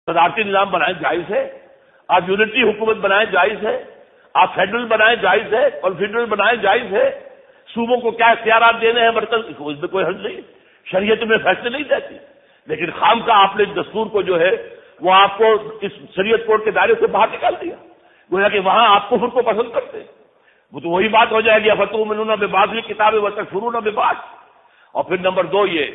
صدارتی نظام بنائیں جائز ہے، آپ یونٹری حکومت بنائیں جائز ہے، آپ فیڈرل بنائیں جائز ہے، کنفیڈرل بنائیں جائز ہے، صوبوں کو کیا اختیارات دینے ہیں مرکز، اس میں کوئی حرج نہیں، شریعت میں فیصلے نہیں دیتی، لیکن خام کا آپ نے دستور کو جو ہے وہ آپ کو اس شریعت کوڈ کے دائرے سے باہر نکال دیا، گویا کہ وہاں آپ کفر کو پسند کرتے ہیں، وہ تو وہی بات ہو جائے گی افتؤمنون ببعض الکتاب وتکفرون ببعض۔ اور پھر نمبر 2 یہ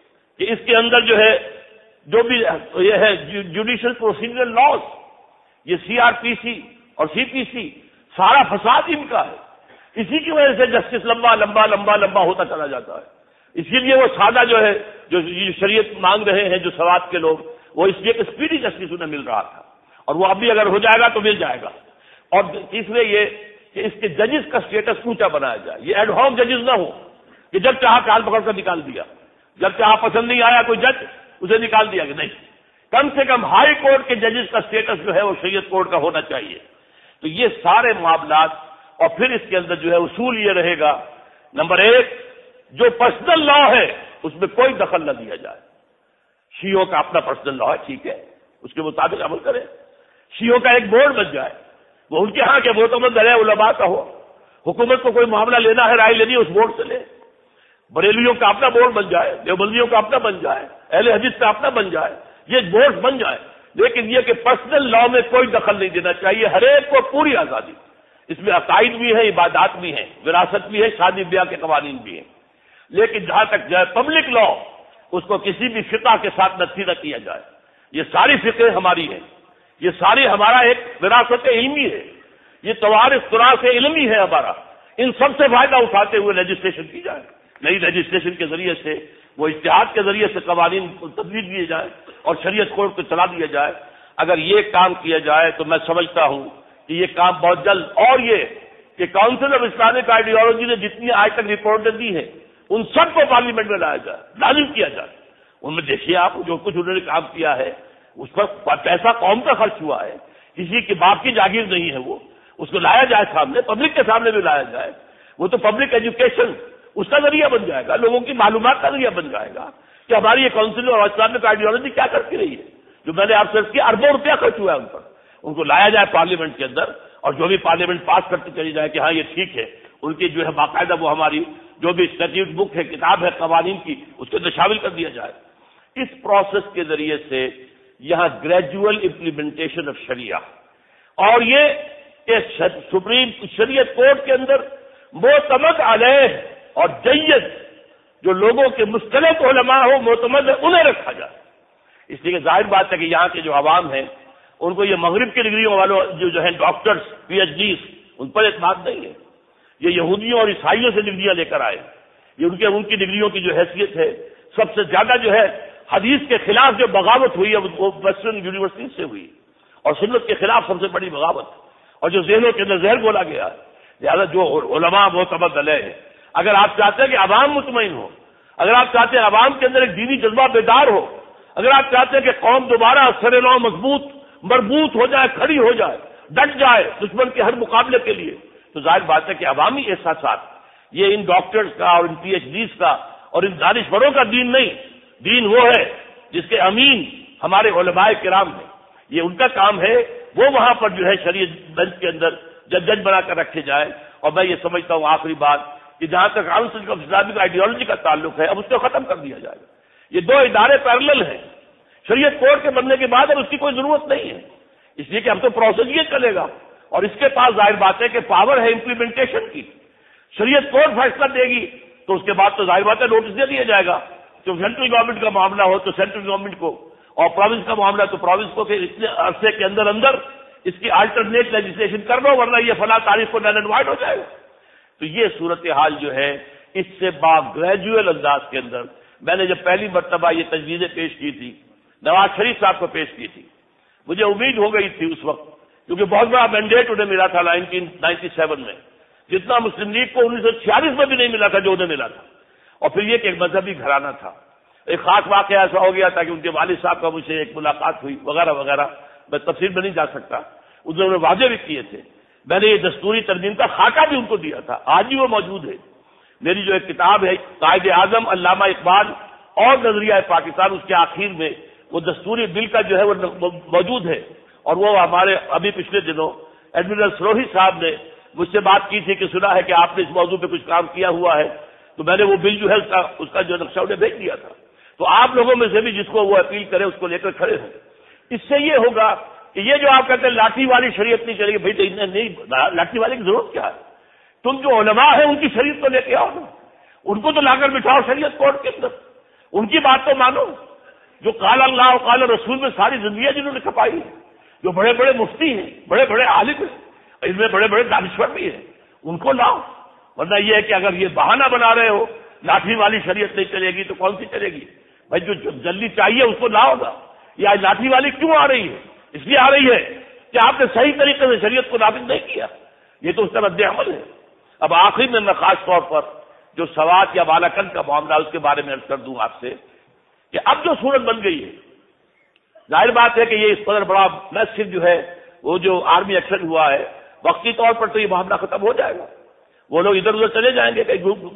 کہ اس کے اندر جو ہے جو بھی یہ ہے جوڈیشل پروسیجرل لاز، یہ CRPC اور CPC سارا فساد ان کا ہے، اسی کی وجہ سے جسٹس لمبا لمبا لمبا لمبا ہوتا چلا جاتا ہے، اسی لیے وہ سادہ جو ہے جو شریعت مانگ رہے ہیں جو سواد کے لوگ، وہ اس لیے کہ اسپیڈی جسٹس انہیں مل رہا تھا، اور وہ ابھی اگر ہو جائے گا تو مل جائے گا۔ اور تیسرے یہ کہ اس کے ججز کا سٹیٹس اونچا بنایا جائے، یہ ایڈ ہاک ججز نہ ہو کہ جب چاہا کال پکڑ کر نکال دیا، جب چاہا پسند نہیں آیا کوئی جج اسے نکال دیا، کہ نہیں، کم سے کم ہائی کورٹ کے ججز کا سٹیٹس جو ہے وہ شریعت کورٹ کا ہونا چاہیے۔ تو یہ سارے معاملات، اور پھر اس کے اندر جو ہے اصول یہ رہے گا، نمبر 1 جو پرسنل لا ہے اس میں کوئی دخل نہ دیا جائے، شیعوں کا اپنا پرسنل لا ہے، ٹھیک ہے، اس کے مطابق عمل کرے، شیعوں کا ایک بورڈ بن جائے، وہ ان کے ہاں کے معتمد علماء کا ہو، حکومت کو کوئی معاملہ لینا ہے، رائے لینی ہے، اس بورڈ سے لے، بریلویوں کا اپنا بورڈ بن جائے، دیوبندیوں کا اپنا بن جائے، اہل حدیث کا اپنا بن جائے، یہ بورڈ بن جائے، لیکن یہ کہ پرسنل لا میں کوئی دخل نہیں دینا چاہیے، ہر ایک کو پوری آزادی، اس میں عقائد بھی ہیں، عبادات بھی ہیں، وراثت بھی ہے، شادی بیاہ کے قوانین بھی ہیں، لیکن جہاں تک جائے پبلک لا اس کو کسی بھی فقہ کے ساتھ نفی نہ کیا جائے، یہ ساری فقہ ہماری ہیں، یہ ساری ہمارا ایک وراثت علمی ہے، یہ توارث تراث علمی ہے ہمارا، ان سب سے فائدہ اٹھاتے ہوئے لیجسلیشن کی جائے، نئی لیجسلیشن کے ذریعے سے وہ اجتہاد کے ذریعے سے قوانین تبدیل کیے جائیں اور شریعت کوڈ کو چلا دیا جائے۔ اگر یہ کام کیا جائے تو میں سمجھتا ہوں کہ یہ کام بہت جلد، اور یہ کہ کاؤنسل آف اسلامک آئیڈیالوجی نے جتنی آج تک رپورٹیں دی ہیں ان سب کو پارلیمنٹ میں لایا جائے، لازم کیا جائے، ان میں دیکھیے آپ جو کچھ انہوں نے کام کیا ہے اس پر پیسہ قوم کا خرچ ہوا ہے، کسی کے باپ کی جاگیر نہیں ہے، وہ اس کو لایا جائے سامنے، پبلک کے سامنے بھی لایا جائے، وہ تو پبلک ایجوکیشن اس کا ذریعہ بن جائے گا، لوگوں کی معلومات کا ذریعہ بن جائے گا کہ ہماری یہ کاؤنسل اور اسلامک آئیڈیالوجی کیا کرتی رہی ہے، جو میں نے آپ سے کیا اربوں روپیہ خرچ ہوا ہے ان پر، ان کو لایا جائے پارلیمنٹ کے اندر، اور جو بھی پارلیمنٹ پاس کرتے چلی جائے کہ ہاں یہ ٹھیک ہے، ان کی جو ہے باقاعدہ وہ ہماری جو بھی اسٹیٹیوٹ بک ہے، کتاب ہے قوانین کی، اس کے اندر شامل کر دیا جائے۔ اس پروسیس کے ذریعے سے یہاں گریجول امپلیمنٹیشن آف شریعہ، اور یہ کہ سپریم شریعت کورٹ کے اندر معتمد علیہ اور جید جو لوگوں کے مستند علماء ہو، معتمد ہے، انہیں رکھا جائے، اس لیے کہ ظاہر بات ہے کہ یہاں کے جو عوام ہیں ان کو یہ مغرب کی ڈگریوں والوں جو ہیں ڈاکٹرز PhDs ان پر اعتماد نہیں ہے، یہ یہودیوں اور عیسائیوں سے ڈگریاں لے کر آئے، یہ ان کی ڈگریوں کی جو حیثیت ہے سب سے زیادہ جو ہے حدیث کے خلاف جو بغاوت ہوئی ہے وہ ویسٹرن یونیورسٹی سے ہوئی، اور سنت کے خلاف سب سے بڑی بغاوت، اور جو ذہنوں کے اندر زہر گھولا گیا، لہٰذا جو علماء معتمد علیہ ہیں، اگر آپ چاہتے ہیں کہ عوام مطمئن ہو، اگر آپ چاہتے ہیں عوام کے اندر ایک دینی جذبہ بیدار ہو، اگر آپ چاہتے ہیں کہ قوم دوبارہ سر نو مضبوط مربوط ہو جائے، کھڑی ہو جائے، ڈٹ جائے دشمن کے ہر مقابلے کے لیے، تو ظاہر بات ہے کہ عوامی احساسات، یہ ان ڈاکٹرز کا اور ان PhDs کا اور ان دانشوروں کا دین نہیں، دین وہ ہے جس کے امین ہمارے علماء کرام ہیں، یہ ان کا کام ہے، وہ وہاں پر جو ہے شریعت بینچ کے اندر جج بنا کر رکھے جائے۔ اور میں یہ سمجھتا ہوں آخری بات کہ جہاں تک کاؤنسل آف اسلامک آئیڈیالوجی کا تعلق ہے اب اس کو ختم کر دیا جائے گا، یہ 2 ادارے پیرلل ہیں، شریعت کورٹ کے بننے کے بعد اب اس کی کوئی ضرورت نہیں ہے، اس لیے کہ اب تو پروسیس یہ چلے گا، اور اس کے پاس ظاہر بات ہے کہ پاور ہے امپلیمنٹیشن کی، شریعت کورٹ فیصلہ دے گی تو اس کے بعد تو ظاہر بات ہے نوٹس دے دیا جائے گا، جو سینٹرل گورنمنٹ کا معاملہ ہو تو سینٹرل گورنمنٹ کو، اور پروونس کا معاملہ تو پروونس کو، کہ اتنے عرصے کے اندر اندر اس کی الٹرنیٹ لیجسلیشن کر لو ورنہ یہ فلاں تاریخ کو نل اینڈ وائڈ ہو جائے گا۔ تو یہ صورتحال جو ہے اس سے گریجوئل انداز کے اندر میں نے جب پہلی مرتبہ یہ تجویزیں پیش کی تھی نواز شریف صاحب کو پیش کی تھی، مجھے امید ہو گئی تھی اس وقت، کیونکہ بہت بڑا مینڈیٹ انہیں ملا تھا 1997 میں، جتنا مسلم لیگ کو 1946 میں بھی نہیں ملا تھا جو انہیں ملا تھا، اور پھر یہ کہ ایک مذہبی گھرانہ تھا، ایک خاص واقعہ ایسا ہو گیا تھا کہ ان کے والد صاحب کا مجھ سے ایک ملاقات ہوئی وغیرہ وغیرہ، میں تفصیل میں نہیں جا سکتا، انہوں نے واضح بھی کیے تھے، میں نے یہ دستوری ترمیم کا خاکہ بھی ان کو دیا تھا، آج بھی وہ موجود ہے، میری جو ایک کتاب ہے قائد اعظم علامہ اقبال اور نظریہ پاکستان، اس کے آخر میں وہ دستوری بل کا جو ہے وہ موجود ہے، اور وہ ہمارے ابھی پچھلے دنوں ایڈمرل سروہی صاحب نے مجھ سے بات کی تھی کہ سنا ہے کہ آپ نے اس موضوع پہ کچھ کام کیا ہوا ہے، تو میں نے وہ بل جو ہے اس کا جو نقشہ انہیں بھیج دیا تھا. تو آپ لوگوں میں سے بھی جس کو وہ اپیل کرے اس کو لے کر کھڑے ہوں. اس سے یہ ہوگا کہ یہ جو آپ کہتے ہیں لاٹھی والی شریعت نہیں چلے گی، بھائی تو نہیں، لاٹھی والی کی ضرورت کیا ہے؟ تم جو علماء ہیں ان کی شریعت کو لے کے آؤ نا، ان کو تو لا کر بٹھاؤ شریعت کورٹ کے اندر، ان کی بات تو مانو. جو قال اللہ اور قال رسول میں ساری زندگیاں جنہوں نے کھپائی ہے، جو بڑے بڑے مفتی ہیں، بڑے بڑے عالم ہیں، ان میں بڑے بڑے دانشور بھی ہیں، ان کو لاؤ. ورنہ یہ ہے کہ اگر یہ بہانہ بنا رہے ہو لاٹھی والی شریعت نہیں چلے گی تو کون سی چلے گی؟ بھائی جو جلدی چاہیے اس کو لاؤ گا. یہ لاٹھی والی کیوں آ رہی ہے؟ اس لیے آ رہی ہے کہ آپ نے صحیح طریقے سے شریعت کو نافذ نہیں کیا. یہ تو اس کا رد عمل ہے. اب آخری میں خاص طور پر جو سوات یا بالاکنڈ کا معاملہ اس کے بارے میں عرض کر دوں آپ سے کہ اب جو صورت بن گئی ہے، ظاہر بات ہے کہ یہ اس قدر بڑا میسو جو ہے وہ جو آرمی ایکشن ہوا ہے، وقتی طور پر تو یہ معاملہ ختم ہو جائے گا. وہ لوگ ادھر ادھر چلے جائیں گے،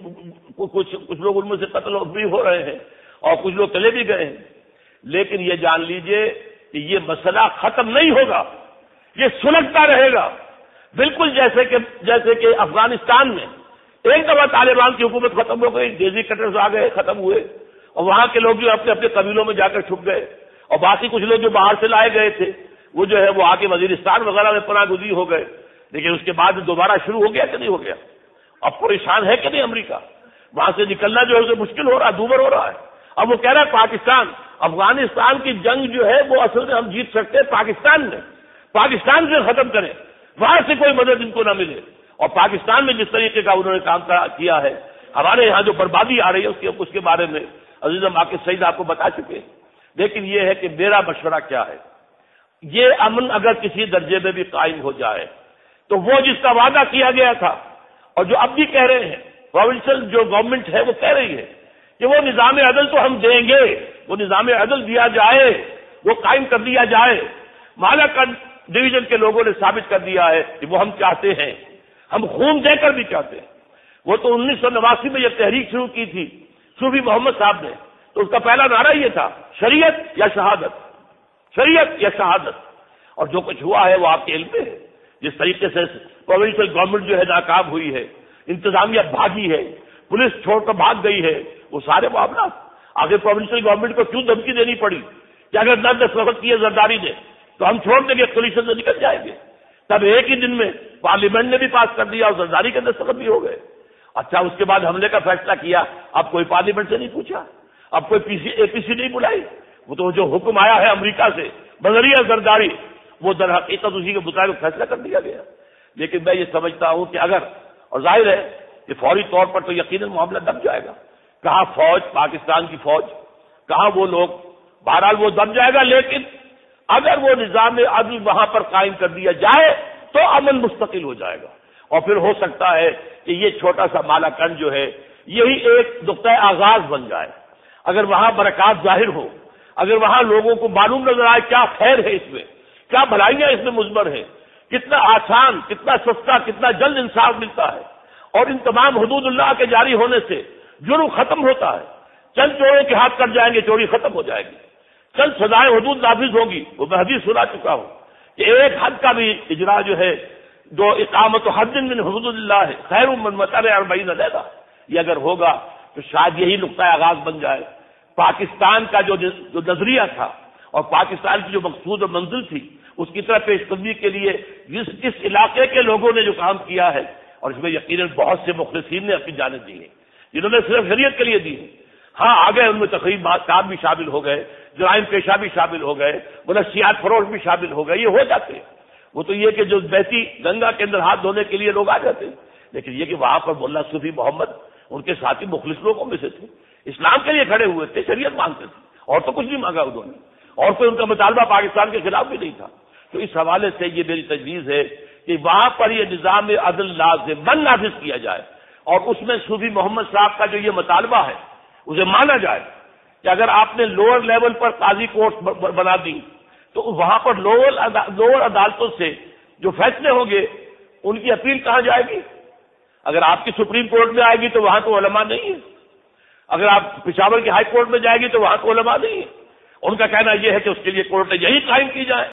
کچھ لوگ ان میں سے قتل بھی ہو رہے ہیں اور کچھ لوگ چلے بھی گئے ہیں. لیکن یہ جان لیجئے کہ یہ مسئلہ ختم نہیں ہوگا، یہ سلگتا رہے گا. بالکل جیسے کہ افغانستان میں ایک دفعہ طالبان کی حکومت ختم ہو گئی، ڈیزی کٹرز آ گئے، ختم ہوئے، اور وہاں کے لوگ جو اپنے اپنے قبیلوں میں جا کر چھپ گئے، اور باقی کچھ لوگ جو باہر سے لائے گئے تھے وہ جو ہے وہ آ کے وزیرستان وغیرہ میں پناہ گزین ہو گئے. لیکن اس کے بعد دوبارہ شروع ہو گیا کہ نہیں ہو گیا؟ اب پریشان ہے کہ نہیں امریکہ؟ وہاں سے نکلنا جو ہے اسے مشکل ہو رہا ہے، دوبر ہو رہا ہے. اب وہ کہہ رہا ہے پاکستان افغانستان کی جنگ جو ہے وہ اصل میں ہم جیت سکتے ہیں پاکستان سے ختم کریں، وہاں سے کوئی مدد ان کو نہ ملے. اور پاکستان میں جس طریقے کا انہوں نے کام کیا ہے، ہمارے یہاں جو بربادی آ رہی ہے اس کے بارے میں عزیزم عاقب سعید آپ کو بتا چکے. لیکن یہ ہے کہ میرا مشورہ کیا ہے، یہ امن اگر کسی درجے میں بھی قائم ہو جائے تو وہ جس کا وعدہ کیا گیا تھا اور جو اب بھی کہہ رہے ہیں پروونشل جو گورنمنٹ ہے وہ کہہ رہی ہے کہ وہ نظام عدل تو ہم دیں گے، وہ نظام عدل دیا جائے، وہ قائم کر دیا جائے. مالاکنڈ ڈویژن کے لوگوں نے ثابت کر دیا ہے کہ وہ ہم چاہتے ہیں، ہم خون دے کر بھی چاہتے ہیں. وہ تو 1989 میں یہ تحریک شروع کی تھی صوفی محمد صاحب نے، تو اس کا پہلا نعرہ یہ تھا شریعت یا شہادت، شریعت یا شہادت. اور جو کچھ ہوا ہے وہ آپ کے علم میں ہے. جس طریقے سے پروونشل گورنمنٹ جو ہے ناکام ہوئی ہے، انتظامیہ بھاگی ہے، پولیس چھوڑ کر بھاگ گئی ہے، وہ سارے معاملات آگے پروونشل گورنمنٹ کو کیوں دھمکی دینی پڑی کہ اگر نہ دستخط کیے زرداری نے تو ہم چھوڑ دیں گے، کولیشن سے نکل جائیں گے. تب ایک ہی دن میں پارلیمنٹ نے بھی پاس کر دیا اور زرداری کے دستخط بھی ہو گئے. اچھا اس کے بعد حملے کا فیصلہ کیا، اب کوئی پارلیمنٹ سے نہیں پوچھا، اب کوئی اے پی سی نہیں بلائی. وہ تو جو حکم آیا ہے امریکہ سے بذریعہ زرداری، وہ در حقیقت اسی کے مطابق فیصلہ کر دیا گیا. لیکن میں یہ سمجھتا ہوں کہ اگر، اور ظاہر ہے کہ فوری طور پر تو یقیناً معاملہ دب جائے گا، کہاں فوج، پاکستان کی فوج، کہاں وہ لوگ، بہرحال وہ دب جائے گا. لیکن اگر وہ نظام عدل وہاں پر قائم کر دیا جائے تو امن مستقل ہو جائے گا. اور پھر ہو سکتا ہے کہ یہ چھوٹا سا بالاکنڈ جو ہے یہی ایک نقطہ آغاز بن جائے. اگر وہاں برکات ظاہر ہو، اگر وہاں لوگوں کو معلوم نظر آئے کیا خیر ہے اس میں، کیا بھلائیاں اس میں مضمر ہیں، کتنا آسان، کتنا سستا، کتنا جلد انصاف ملتا ہے، اور ان تمام حدود اللہ کے جاری ہونے سے جرم ختم ہوتا ہے. چند چوروں کے ہاتھ کٹ جائیں گے، چوری ختم ہو جائے گی. چند سزائیں حدود نافذ ہوگی. وہ میں حدیث سنا چکا ہوں کہ ایک حد کا بھی اجرا جو ہے، جو اقامت حد من حدود اللہ ہے، خیر من مطر 40 لیلہ، یہ اگر ہوگا تو شاید یہی نقطہ آغاز بن جائے. پاکستان کا جو نظریہ تھا اور پاکستان کی جو مقصود اور منزل تھی اس کی طرف پیش قدمی کے لیے جس علاقے کے لوگوں نے جو کام کیا ہے، اور اس میں یقیناً بہت سے مخلصین نے اپنی جانیں دی ہیں جنہوں نے صرف شریعت کے لیے دی ہے. ہاں آگے ان میں تقریبات کام بھی شامل ہو گئے، جرائم پیشہ بھی شامل ہو گئے، منشیات فروش بھی شامل ہو گئے، یہ ہو جاتے ہیں. وہ تو یہ کہ جو بہتی گنگا کے اندر ہاتھ دھونے کے لیے لوگ آ جاتے ہیں. لیکن یہ کہ وہاں پر مولانا صوفی محمد ان کے ساتھی مخلص لوگوں میں سے تھے، اسلام کے لیے کھڑے ہوئے تھے، شریعت مانگتے تھے، اور تو کچھ نہیں مانگا انہوں نے، اور کوئی ان کا مطالبہ پاکستان کے خلاف بھی نہیں تھا. تو اس حوالے سے یہ میری تجویز ہے کہ وہاں پر یہ نظام عدل لازماً نافذ کیا جائے، اور اس میں صوفی محمد صاحب کا جو یہ مطالبہ ہے اسے مانا جائے کہ اگر آپ نے لوور لیول پر قاضی کورٹ بنا دی تو وہاں پر لوور عدالتوں سے جو فیصلے ہوں گے ان کی اپیل کہاں جائے گی؟ اگر آپ کی سپریم کورٹ میں آئے گی تو وہاں تو علماء نہیں ہے، اگر آپ پشاور کی ہائی کورٹ میں جائے گی تو وہاں تو علماء نہیں ہے، ان کا کہنا یہ ہے کہ اس کے لیے کورٹیں یہی قائم کی جائیں۔